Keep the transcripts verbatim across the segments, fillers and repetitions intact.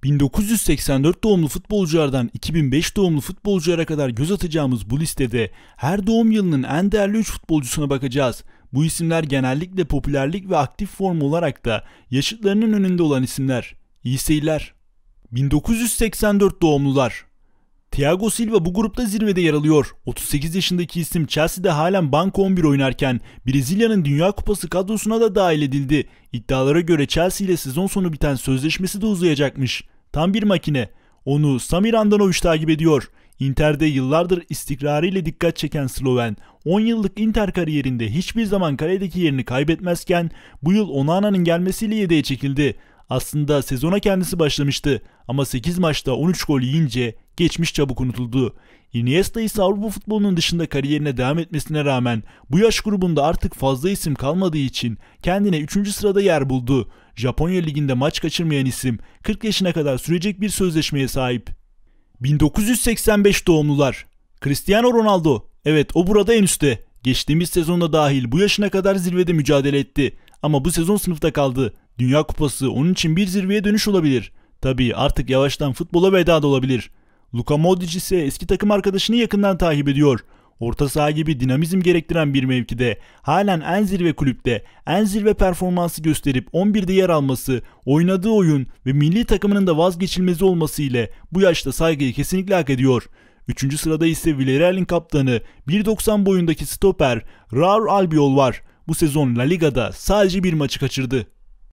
bin dokuz yüz seksen dört doğumlu futbolculardan iki bin beş doğumlu futbolculara kadar göz atacağımız bu listede her doğum yılının en değerli üç futbolcusuna bakacağız. Bu isimler genellikle popülerlik ve aktif form olarak da yaşıtlarının önünde olan isimler. İyi seyirler. bin dokuz yüz seksen dört doğumlular. Thiago Silva bu grupta zirvede yer alıyor. otuz sekiz yaşındaki isim Chelsea'de halen banko on bir oynarken Brezilya'nın Dünya Kupası kadrosuna da dahil edildi. İddialara göre Chelsea ile sezon sonu biten sözleşmesi de uzayacakmış. Tam bir makine. Onu Samir Handanovic takip ediyor. Inter'de yıllardır istikrarıyla dikkat çeken Sloven, on yıllık Inter kariyerinde hiçbir zaman kaledeki yerini kaybetmezken bu yıl Onana'nın gelmesiyle yedeğe çekildi. Aslında sezona kendisi başlamıştı ama sekiz maçta on üç gol yiyince geçmiş çabuk unutuldu. Iniesta ise Avrupa futbolunun dışında kariyerine devam etmesine rağmen bu yaş grubunda artık fazla isim kalmadığı için kendine üçüncü sırada yer buldu. Japonya liginde maç kaçırmayan isim kırk yaşına kadar sürecek bir sözleşmeye sahip. bin dokuz yüz seksen beş doğumlular. Cristiano Ronaldo. Evet, o burada en üstte. Geçtiğimiz sezonda dahil bu yaşına kadar zirvede mücadele etti. Ama bu sezon sınıfta kaldı. Dünya Kupası onun için bir zirveye dönüş olabilir. Tabii artık yavaştan futbola veda da olabilir. Luka Modric ise eski takım arkadaşını yakından takip ediyor. Orta saha gibi dinamizm gerektiren bir mevkide, halen en zirve kulüpte, en zirve performansı gösterip on birde yer alması, oynadığı oyun ve milli takımının da vazgeçilmezi olması ile bu yaşta saygıyı kesinlikle hak ediyor. Üçüncü sırada ise Villarreal'in kaptanı bir doksan boyundaki stoper Raul Albiol var. Bu sezon La Liga'da sadece bir maçı kaçırdı.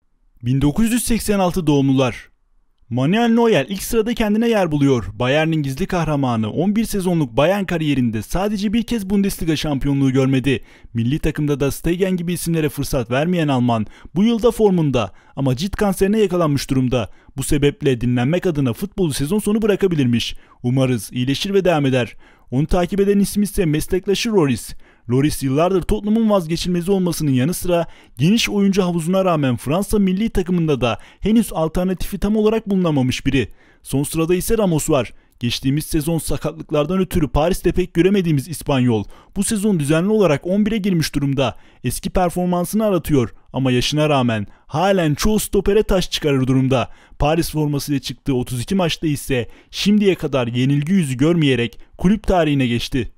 bin dokuz yüz seksen altı doğumlular. Manuel Neuer ilk sırada kendine yer buluyor. Bayern'in gizli kahramanı on bir sezonluk Bayern kariyerinde sadece bir kez Bundesliga şampiyonluğu görmedi. Milli takımda da Stegen gibi isimlere fırsat vermeyen Alman bu yılda formunda ama cilt kanserine yakalanmış durumda. Bu sebeple dinlenmek adına futbolu sezon sonu bırakabilirmiş. Umarız iyileşir ve devam eder. Onu takip eden isim ise meslektaşı Lloris. Lloris yıllardır Tottenham'ın vazgeçilmezi olmasının yanı sıra geniş oyuncu havuzuna rağmen Fransa milli takımında da henüz alternatifi tam olarak bulunamamış biri. Son sırada ise Ramos var. Geçtiğimiz sezon sakatlıklardan ötürü Paris'te pek göremediğimiz İspanyol bu sezon düzenli olarak on bire girmiş durumda. Eski performansını aratıyor ama yaşına rağmen halen çoğu stopere taş çıkarır durumda. Paris formasıyla çıktığı otuz iki maçta ise şimdiye kadar yenilgi yüzü görmeyerek kulüp tarihine geçti.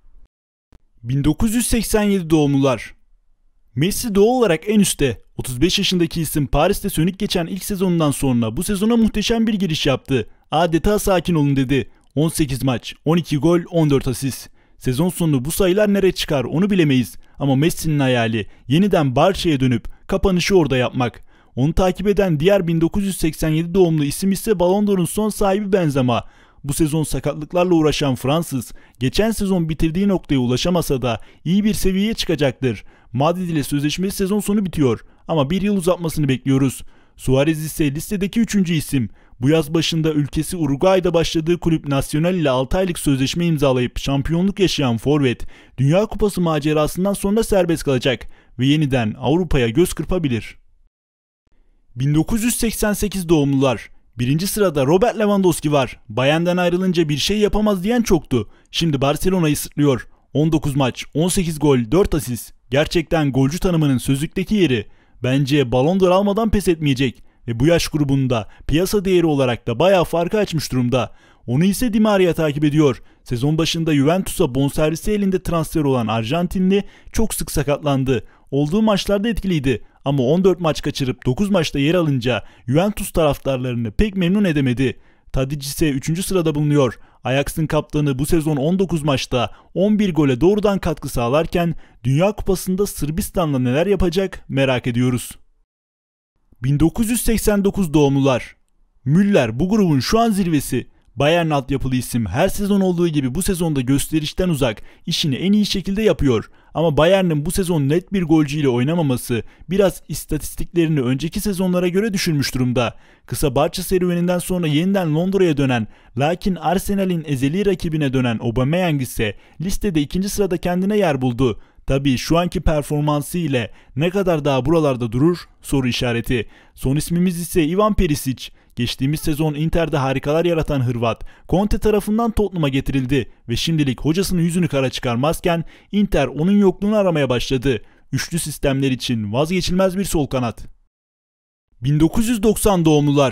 bin dokuz yüz seksen yedi doğumlular. Messi doğal olarak en üstte. otuz beş yaşındaki isim Paris'te sönük geçen ilk sezonundan sonra bu sezona muhteşem bir giriş yaptı. Adeta sakin olun dedi. on sekiz maç, on iki gol, on dört asist. Sezon sonu bu sayılar nereye çıkar onu bilemeyiz. Ama Messi'nin hayali yeniden Barça'ya dönüp kapanışı orada yapmak. Onu takip eden diğer bin dokuz yüz seksen yedi doğumlu isim ise Ballon d'Or'un son sahibi Benzema. Bu sezon sakatlıklarla uğraşan Fransız, geçen sezon bitirdiği noktaya ulaşamasa da iyi bir seviyeye çıkacaktır. Madrid ile sözleşmesi sezon sonu bitiyor ama bir yıl uzatmasını bekliyoruz. Suarez ise listedeki üçüncü isim. Bu yaz başında ülkesi Uruguay'da başladığı kulüp Nacional ile altı aylık sözleşme imzalayıp şampiyonluk yaşayan forvet, Dünya Kupası macerasından sonra serbest kalacak ve yeniden Avrupa'ya göz kırpabilir. bin dokuz yüz seksen sekiz doğumlular. Birinci sırada Robert Lewandowski var. Bayern'den ayrılınca bir şey yapamaz diyen çoktu. Şimdi Barcelona'yı sırtlıyor. on dokuz maç, on sekiz gol, dört asist. Gerçekten golcü tanımının sözlükteki yeri. Bence Ballon d'Or almadan pes etmeyecek. Ve bu yaş grubunda piyasa değeri olarak da bayağı farkı açmış durumda. Onu ise Di Maria takip ediyor. Sezon başında Juventus'a bonservisi elinde transfer olan Arjantinli çok sık sakatlandı. Olduğu maçlarda etkiliydi ama on dört maç kaçırıp dokuz maçta yer alınca Juventus taraftarlarını pek memnun edemedi. Tadic ise üçüncü sırada bulunuyor. Ajax'ın kaptanı bu sezon on dokuz maçta on bir gole doğrudan katkı sağlarken Dünya Kupası'nda Sırbistan'la neler yapacak merak ediyoruz. bin dokuz yüz seksen dokuz doğumlular. Müller bu grubun şu an zirvesi. Bayern altyapılı isim her sezon olduğu gibi bu sezonda gösterişten uzak, işini en iyi şekilde yapıyor. Ama Bayern'in bu sezon net bir golcüyle oynamaması biraz istatistiklerini önceki sezonlara göre düşürmüş durumda. Kısa Barça serüveninden sonra yeniden Londra'ya dönen, lakin Arsenal'in ezeli rakibine dönen Aubameyang ise listede ikinci sırada kendine yer buldu. Tabii şu anki performansı ile ne kadar daha buralarda durur soru işareti. Son ismimiz ise Ivan Perisic. Geçtiğimiz sezon Inter'de harikalar yaratan Hırvat, Conte tarafından Tottenham'a getirildi ve şimdilik hocasının yüzünü kara çıkarmazken Inter onun yokluğunu aramaya başladı. Üçlü sistemler için vazgeçilmez bir sol kanat. bin dokuz yüz doksan doğumlular.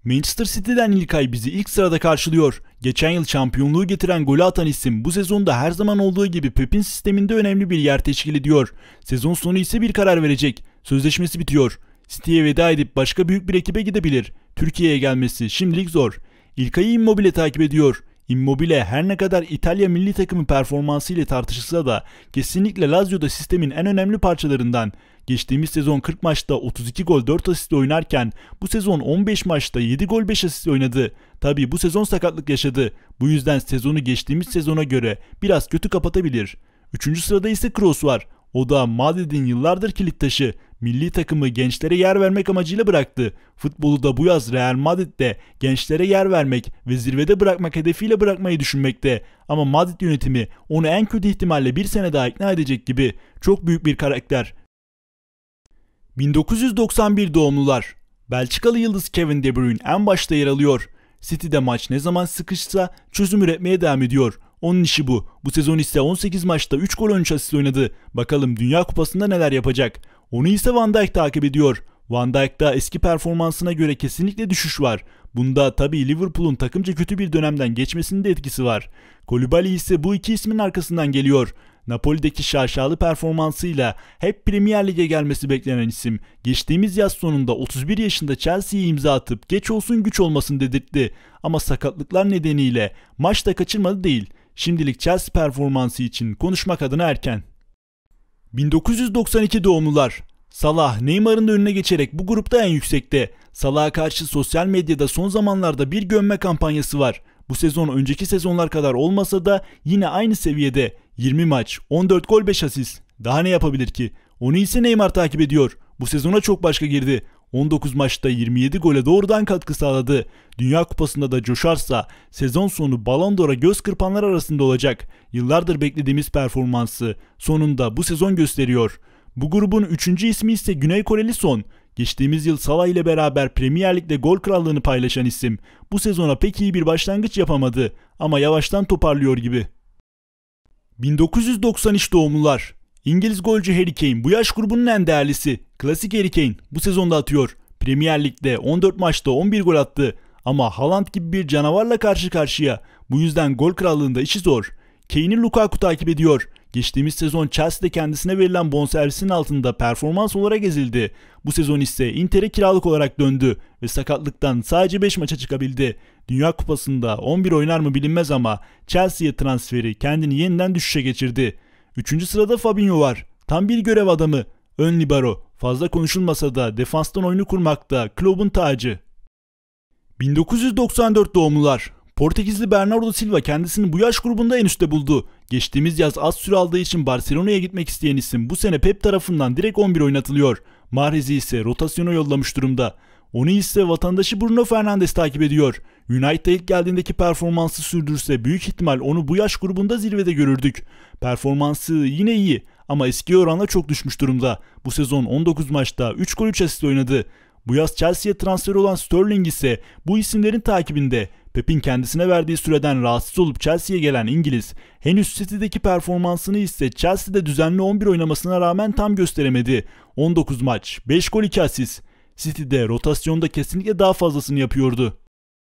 Manchester City'den İlkay bizi ilk sırada karşılıyor. Geçen yıl şampiyonluğu getiren golü atan isim bu sezonda her zaman olduğu gibi Pep'in sisteminde önemli bir yer teşkil ediyor. Sezon sonu ise bir karar verecek. Sözleşmesi bitiyor. City'ye veda edip başka büyük bir ekibe gidebilir. Türkiye'ye gelmesi şimdilik zor. İlkay'ı Immobile takip ediyor. Immobile her ne kadar İtalya milli takımı performansı ile tartışılsa da kesinlikle Lazio'da sistemin en önemli parçalarından. Geçtiğimiz sezon kırk maçta otuz iki gol dört asist oynarken bu sezon on beş maçta yedi gol beş asist oynadı. Tabii bu sezon sakatlık yaşadı. Bu yüzden sezonu geçtiğimiz sezona göre biraz kötü kapatabilir. Üçüncü sırada ise Kroos var. O da Madrid'in yıllardır kilit taşı. Milli takımı gençlere yer vermek amacıyla bıraktı. Futbolu da bu yaz Real Madrid'de gençlere yer vermek ve zirvede bırakmak hedefiyle bırakmayı düşünmekte. Ama Madrid yönetimi onu en kötü ihtimalle bir sene daha ikna edecek gibi. Çok büyük bir karakter. bin dokuz yüz doksan bir doğumlular. Belçikalı yıldız Kevin De Bruyne en başta yer alıyor. City'de maç ne zaman sıkışsa çözüm üretmeye devam ediyor. Onun işi bu. Bu sezon ise on sekiz maçta üç gol on üç asist oynadı. Bakalım Dünya Kupası'nda neler yapacak. Onu ise Van Dijk takip ediyor. Van Dijk'ta eski performansına göre kesinlikle düşüş var. Bunda tabii Liverpool'un takımca kötü bir dönemden geçmesinin de etkisi var. Koulibaly ise bu iki ismin arkasından geliyor. Napoli'deki şaşalı performansıyla hep Premier Lig'e gelmesi beklenen isim. Geçtiğimiz yaz sonunda otuz bir yaşında Chelsea'ye imza atıp geç olsun güç olmasın dedirtti. Ama sakatlıklar nedeniyle maçta kaçırmadı değil. Şimdilik Chelsea performansı için konuşmak adına erken. bin dokuz yüz doksan iki doğumlular. Salah, Neymar'ın da önüne geçerek bu grupta en yüksekte. Salah'a karşı sosyal medyada son zamanlarda bir gömme kampanyası var. Bu sezon önceki sezonlar kadar olmasa da yine aynı seviyede. yirmi maç, on dört gol beş asist. Daha ne yapabilir ki? Onu ise Neymar takip ediyor. Bu sezona çok başka girdi. on dokuz maçta yirmi yedi gole doğrudan katkı sağladı. Dünya Kupası'nda da coşarsa sezon sonu Ballon d'Or'a göz kırpanlar arasında olacak. Yıllardır beklediğimiz performansı sonunda bu sezon gösteriyor. Bu grubun üçüncü ismi ise Güney Koreli Son. Geçtiğimiz yıl Salah ile beraber Premier Lig'de gol krallığını paylaşan isim. Bu sezona pek iyi bir başlangıç yapamadı ama yavaştan toparlıyor gibi. bin dokuz yüz doksan üç doğumlular. İngiliz golcü Harry Kane bu yaş grubunun en değerlisi. Klasik Harry Kane bu sezonda atıyor. Premier Lig'de on dört maçta on bir gol attı. Ama Haaland gibi bir canavarla karşı karşıya. Bu yüzden gol krallığında işi zor. Kane'i Lukaku takip ediyor. Geçtiğimiz sezon Chelsea'de kendisine verilen bonservisin altında performans olarak ezildi. Bu sezon ise Inter'e kiralık olarak döndü ve sakatlıktan sadece beş maça çıkabildi. Dünya Kupası'nda on bir oynar mı bilinmez ama Chelsea'ye transferi kendini yeniden düşüşe geçirdi. Üçüncü sırada Fabinho var. Tam bir görev adamı. Ön libero. Fazla konuşulmasa da defanstan oyunu kurmakta kulübün tacı. bin dokuz yüz doksan dört doğumlular. Portekizli Bernardo Silva kendisini bu yaş grubunda en üstte buldu. Geçtiğimiz yaz az süre aldığı için Barcelona'ya gitmek isteyen isim bu sene Pep tarafından direkt on bir oynatılıyor. Mahrez'i ise rotasyona yollamış durumda. Onu ise vatandaşı Bruno Fernandes takip ediyor. United'a ilk geldiğindeki performansı sürdürse büyük ihtimal onu bu yaş grubunda zirvede görürdük. Performansı yine iyi ama eski oranla çok düşmüş durumda. Bu sezon on dokuz maçta üç gol üç asist oynadı. Bu yaz Chelsea'ye transfer olan Sterling ise bu isimlerin takibinde. Pep'in kendisine verdiği süreden rahatsız olup Chelsea'ye gelen İngiliz, henüz City'deki performansını ise Chelsea'de düzenli on bir oynamasına rağmen tam gösteremedi. on dokuz maç, beş gol iki asist. City'de rotasyonda kesinlikle daha fazlasını yapıyordu.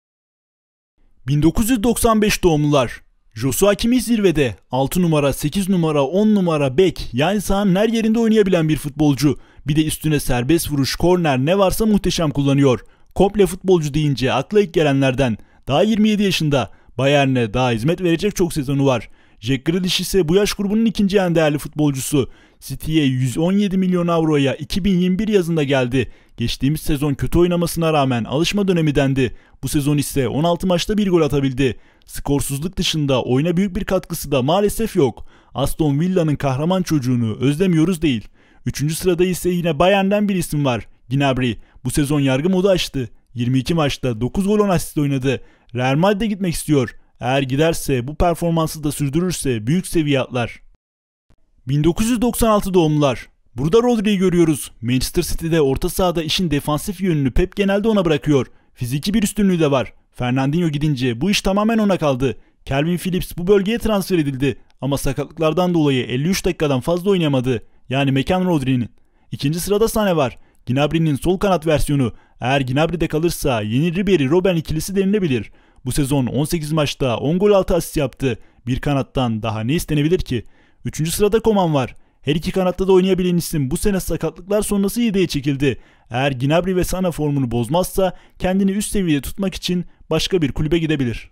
bin dokuz yüz doksan beş doğumlular. Joshua Kimmich zirvede. altı numara, sekiz numara, on numara, bek yani sahanın her yerinde oynayabilen bir futbolcu. Bir de üstüne serbest vuruş, korner ne varsa muhteşem kullanıyor. Komple futbolcu deyince akla ilk gelenlerden. Daha yirmi yedi yaşında. Bayern'e daha hizmet verecek çok sezonu var. Jack Grealish ise bu yaş grubunun ikinci en değerli futbolcusu. City'ye yüz on yedi milyon avroya iki bin yirmi bir yazında geldi. Geçtiğimiz sezon kötü oynamasına rağmen alışma dönemi dendi. Bu sezon ise on altı maçta bir gol atabildi. Skorsuzluk dışında oyuna büyük bir katkısı da maalesef yok. Aston Villa'nın kahraman çocuğunu özlemiyoruz değil. Üçüncü sırada ise yine Bayern'den bir isim var. Gnabry. Bu sezon yargı modu açtı. yirmi iki maçta dokuz gol on asist oynadı. Real Madrid'e gitmek istiyor. Eğer giderse bu performansı da sürdürürse büyük seviye atlar. bin dokuz yüz doksan altı doğumlular. Burada Rodri'yi görüyoruz. Manchester City'de orta sahada işin defansif yönünü Pep genelde ona bırakıyor. Fiziki bir üstünlüğü de var. Fernandinho gidince bu iş tamamen ona kaldı. Calvin Phillips bu bölgeye transfer edildi. Ama sakatlıklardan dolayı elli üç dakikadan fazla oynayamadı. Yani mekan Rodri'nin. İkinci sırada Sané var. Gnabry'nin sol kanat versiyonu. Eğer Gnabry'de kalırsa yeni Ribery-Robben ikilisi denilebilir. Bu sezon on sekiz maçta on gol altı asist yaptı. Bir kanattan daha ne istenebilir ki? üçüncü sırada Coman var. Her iki kanatta da oynayabilen isim bu sene sakatlıklar sonrası yedeğe çekildi. Eğer Gnabry ve Sana formunu bozmazsa kendini üst seviyede tutmak için başka bir kulübe gidebilir.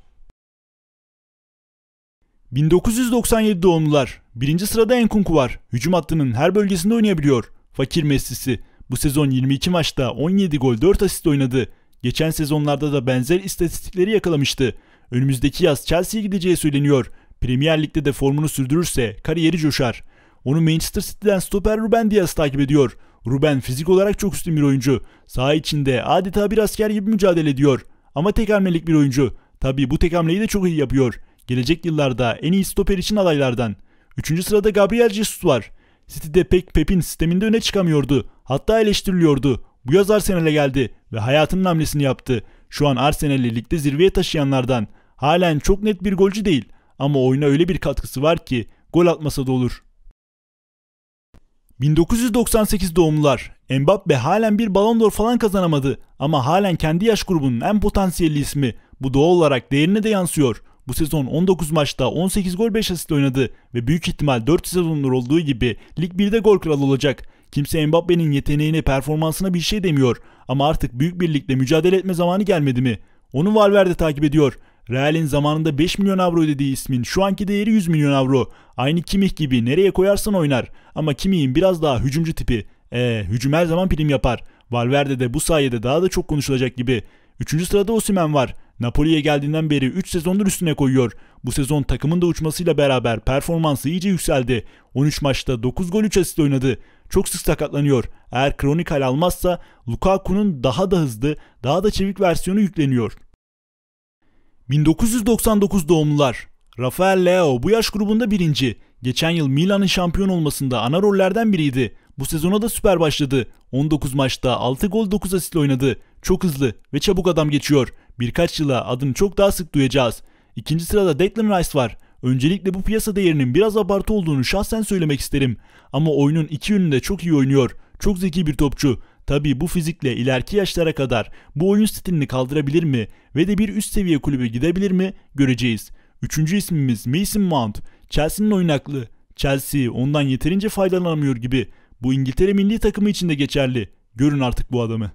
bin dokuz yüz doksan yedi doğumlular. Birinci sırada Nkunku var. Hücum hattının her bölgesinde oynayabiliyor. Fakir Messi'si. Bu sezon yirmi iki maçta on yedi gol dört asist oynadı. Geçen sezonlarda da benzer istatistikleri yakalamıştı. Önümüzdeki yaz Chelsea'ye gideceği söyleniyor. Premier Lig'de de formunu sürdürürse kariyeri coşar. Onu Manchester City'den stoper Ruben Dias takip ediyor. Ruben fizik olarak çok üstün bir oyuncu. Saha içinde adeta bir asker gibi mücadele ediyor. Ama tek hamlelik bir oyuncu. Tabii bu tek hamleyi de çok iyi yapıyor. Gelecek yıllarda en iyi stoper için adaylardan. Üçüncü sırada Gabriel Jesus var. City'de pek Pep'in sisteminde öne çıkamıyordu. Hatta eleştiriliyordu. Bu yaz Arsenal'e geldi ve hayatının hamlesini yaptı. Şu an Arsenal'i ligde zirveye taşıyanlardan. Halen çok net bir golcü değil ama oyuna öyle bir katkısı var ki gol atmasa da olur. bin dokuz yüz doksan sekiz doğumlular. Mbappe halen bir Ballon d'Or falan kazanamadı ama halen kendi yaş grubunun en potansiyelli ismi. Bu doğal olarak değerine de yansıyor. Bu sezon on dokuz maçta on sekiz gol beş asist oynadı ve büyük ihtimal dört sezondur olduğu gibi Lig birde gol kralı olacak. Kimse Mbappe'nin yeteneğine, performansına bir şey demiyor ama artık büyük bir ligde mücadele etme zamanı gelmedi mi? Onu Valverde takip ediyor. Real'in zamanında beş milyon avro ödediği ismin şu anki değeri yüz milyon avro. Aynı Kimmich gibi nereye koyarsan oynar. Ama Kimmich'in biraz daha hücumcu tipi. Eee hücum her zaman prim yapar. Valverde de bu sayede daha da çok konuşulacak gibi. Üçüncü sırada Osimhen var. Napoli'ye geldiğinden beri üç sezondur üstüne koyuyor. Bu sezon takımın da uçmasıyla beraber performansı iyice yükseldi. on üç maçta dokuz gol üç asist oynadı. Çok sık sakatlanıyor. Eğer kronik hal almazsa Lukaku'nun daha da hızlı, daha da çevik versiyonu yükleniyor. bin dokuz yüz doksan dokuz doğumlular. Rafael Leao bu yaş grubunda birinci. Geçen yıl Milan'ın şampiyon olmasında ana rollerden biriydi. Bu sezona da süper başladı. on dokuz maçta altı gol dokuz asist oynadı. Çok hızlı ve çabuk adam geçiyor. Birkaç yıla adını çok daha sık duyacağız. İkinci sırada Declan Rice var. Öncelikle bu piyasa değerinin biraz abartı olduğunu şahsen söylemek isterim. Ama oyunun iki yönünde çok iyi oynuyor. Çok zeki bir topçu. Tabii bu fizikle ileriki yaşlara kadar bu oyun stilini kaldırabilir mi ve de bir üst seviye kulübe gidebilir mi göreceğiz. Üçüncü ismimiz Mason Mount. Chelsea'nin oyun aklı. Chelsea ondan yeterince faydalanamıyor gibi. Bu İngiltere milli takımı için de geçerli. Görün artık bu adamı.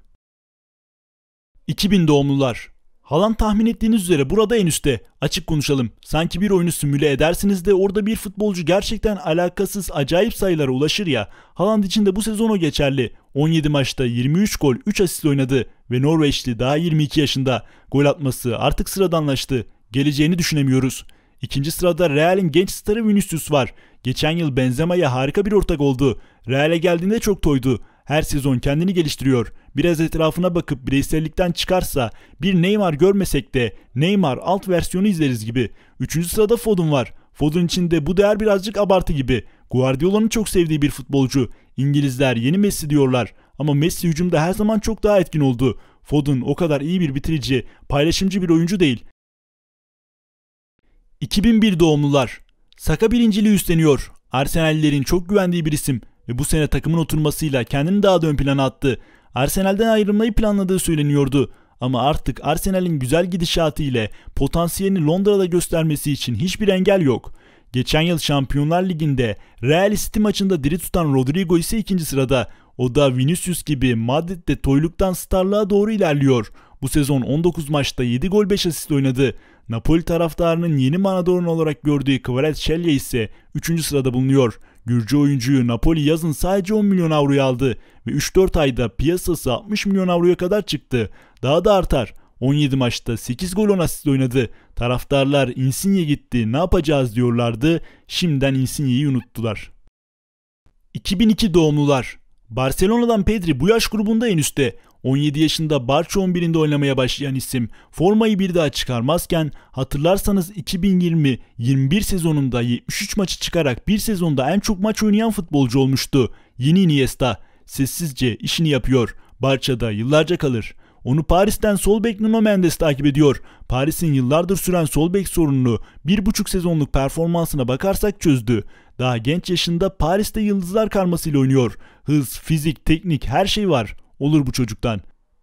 iki bin doğumlular. Haaland tahmin ettiğiniz üzere burada en üstte. Açık konuşalım. Sanki bir oyunu simüle edersiniz de orada bir futbolcu gerçekten alakasız acayip sayılara ulaşır ya. Haaland için de bu sezon o geçerli. on yedi maçta yirmi üç gol üç asist oynadı ve Norveçli daha yirmi iki yaşında. Gol atması artık sıradanlaştı. Geleceğini düşünemiyoruz. İkinci sırada Real'in genç starı Vinicius var. Geçen yıl Benzema'ya harika bir ortak oldu. Real'e geldiğinde çok toydu. Her sezon kendini geliştiriyor. Biraz etrafına bakıp bireysellikten çıkarsa bir Neymar görmesek de Neymar alt versiyonu izleriz gibi. Üçüncü sırada Foden var. Foden için de bu değer birazcık abartı gibi. Guardiola'nın çok sevdiği bir futbolcu. İngilizler yeni Messi diyorlar ama Messi hücumda her zaman çok daha etkin oldu. Foden o kadar iyi bir bitirici, paylaşımcı bir oyuncu değil. iki bin bir doğumlular. Saka birinciliği üstleniyor. Arsenallilerin çok güvendiği bir isim ve bu sene takımın oturmasıyla kendini daha da ön plana attı. Arsenal'den ayrılmayı planladığı söyleniyordu. Ama artık Arsenal'in güzel gidişatı ile potansiyelini Londra'da göstermesi için hiçbir engel yok. Geçen yıl Şampiyonlar Ligi'nde Real City maçında diri tutan Rodrigo ise ikinci sırada. O da Vinicius gibi Madrid'de toyluktan starlığa doğru ilerliyor. Bu sezon on dokuz maçta yedi gol beş asist oynadı. Napoli taraftarının yeni Maradona olarak gördüğü Kvaratskhelia ise üçüncü sırada bulunuyor. Gürcü oyuncuyu Napoli yazın sadece on milyon avroya aldı ve üç dört ayda piyasası altmış milyon avroya kadar çıktı. Daha da artar. on yedi maçta sekiz gol on asist oynadı. Taraftarlar Insigne gitti, ne yapacağız diyorlardı. Şimdiden Insigne'yi unuttular. iki bin iki doğumlular. Barcelona'dan Pedri bu yaş grubunda en üstte. on yedi yaşında Barça on birinde oynamaya başlayan isim formayı bir daha çıkarmazken hatırlarsanız iki bin yirmi yirmi bir sezonunda yetmiş üç maçı çıkarak bir sezonda en çok maç oynayan futbolcu olmuştu. Yeni Iniesta sessizce işini yapıyor. Barça'da yıllarca kalır. Onu Paris'ten sol bek Nuno Mendes takip ediyor. Paris'in yıllardır süren sol bek sorununu bir buçuk sezonluk performansına bakarsak çözdü. Daha genç yaşında Paris'te yıldızlar karmasıyla oynuyor. Hız, fizik, teknik her şey var. Olur bu çocuktan.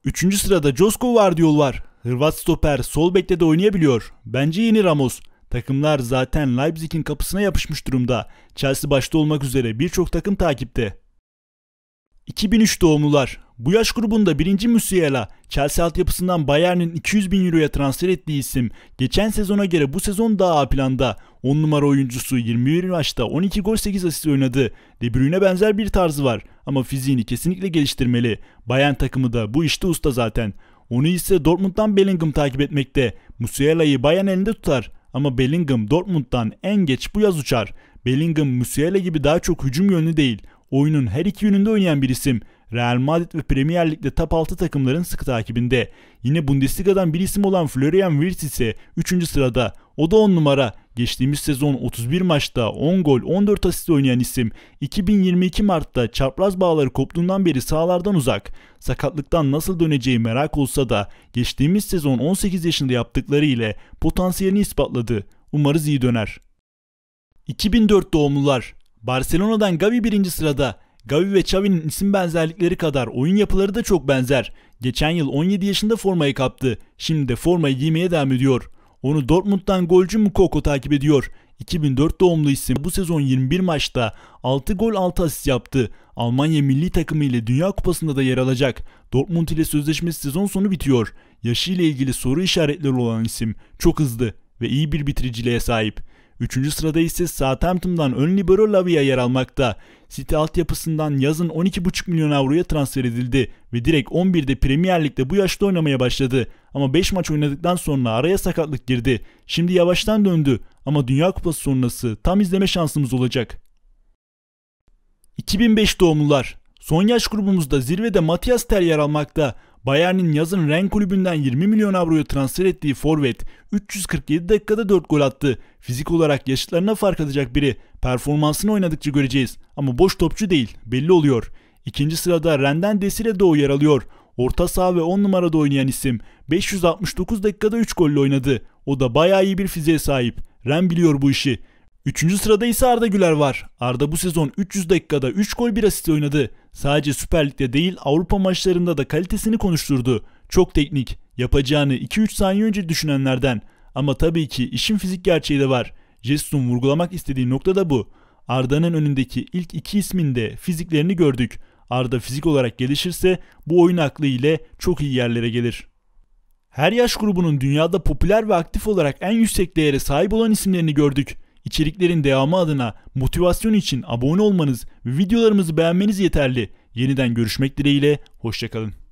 Üçüncü sırada Josko Vardiol var. Hırvat stoper sol bekte de oynayabiliyor. Bence yeni Ramos. Takımlar zaten Leipzig'in kapısına yapışmış durumda. Chelsea başta olmak üzere birçok takım takipte. iki bin üç doğumlular. Bu yaş grubunda birinci Musiala, Chelsea altyapısından Bayern'in iki yüz bin euroya transfer ettiği isim. Geçen sezona göre bu sezon daha A planda. on numara oyuncusu yirmi bir maçta on iki gol sekiz asist oynadı. De Bruyne benzer bir tarzı var ama fiziğini kesinlikle geliştirmeli. Bayern takımı da bu işte usta zaten. Onu ise Dortmund'dan Bellingham takip etmekte. Musiala'yı Bayern elinde tutar ama Bellingham Dortmund'dan en geç bu yaz uçar. Bellingham Musiala gibi daha çok hücum yönlü değil. Oyunun her iki yönünde oynayan bir isim. Real Madrid ve Premier Lig'de top altı takımların sıkı takibinde. Yine Bundesliga'dan bir isim olan Florian Wirtz ise üçüncü sırada. O da on numara. Geçtiğimiz sezon otuz bir maçta on gol on dört asist oynayan isim. iki bin yirmi iki Mart'ta çapraz bağları koptuğundan beri sahalardan uzak. Sakatlıktan nasıl döneceği merak olsa da geçtiğimiz sezon on sekiz yaşında yaptıkları ile potansiyelini ispatladı. Umarız iyi döner. iki bin dört doğumlular. Barcelona'dan Gavi birinci sırada. Gavi ve Xavi'nin isim benzerlikleri kadar oyun yapıları da çok benzer. Geçen yıl on yedi yaşında formayı kaptı. Şimdi de formayı giymeye devam ediyor. Onu Dortmund'dan golcü Moukoko takip ediyor. iki bin dört doğumlu isim bu sezon yirmi bir maçta altı gol altı asist yaptı. Almanya milli takımı ile Dünya Kupası'nda da yer alacak. Dortmund ile sözleşmesi sezon sonu bitiyor. Yaşı ile ilgili soru işaretleri olan isim çok hızlı ve iyi bir bitiriciliğe sahip. Üçüncü sırada ise Southampton'dan ön libero Lavia yer almakta. City altyapısından yazın on iki buçuk milyon avroya transfer edildi ve direkt on birde Premier Lig'de bu yaşta oynamaya başladı. Ama beş maç oynadıktan sonra araya sakatlık girdi. Şimdi yavaştan döndü ama Dünya Kupası sonrası tam izleme şansımız olacak. iki bin beş doğumlular. Son yaş grubumuzda zirvede Matthias Tel yer almakta. Bayern'in yazın Rennes kulübünden yirmi milyon avroya transfer ettiği forvet üç yüz kırk yedi dakikada dört gol attı. Fizik olarak yaşıtlarına fark atacak biri. Performansını oynadıkça göreceğiz ama boş topçu değil, belli oluyor. İkinci sırada Rennes'den Desire Doué yer alıyor. Orta saha ve on numarada oynayan isim beş yüz altmış dokuz dakikada üç golle oynadı. O da bayağı iyi bir fiziğe sahip. Rennes biliyor bu işi. Üçüncü sırada ise Arda Güler var. Arda bu sezon üç yüz dakikada üç gol bir asist oynadı. Sadece Süper Lig'de değil Avrupa maçlarında da kalitesini konuşturdu. Çok teknik, yapacağını iki üç saniye önce düşünenlerden. Ama tabii ki işin fizik gerçeği de var. Jesus'un vurgulamak istediği nokta da bu. Arda'nın önündeki ilk iki isminde fiziklerini gördük. Arda fizik olarak gelişirse bu oyun aklı ile çok iyi yerlere gelir. Her yaş grubunun dünyada popüler ve aktif olarak en yüksek değere sahip olan isimlerini gördük. İçeriklerin devamı adına motivasyon için abone olmanız ve videolarımızı beğenmeniz yeterli. Yeniden görüşmek dileğiyle, hoşça kalın.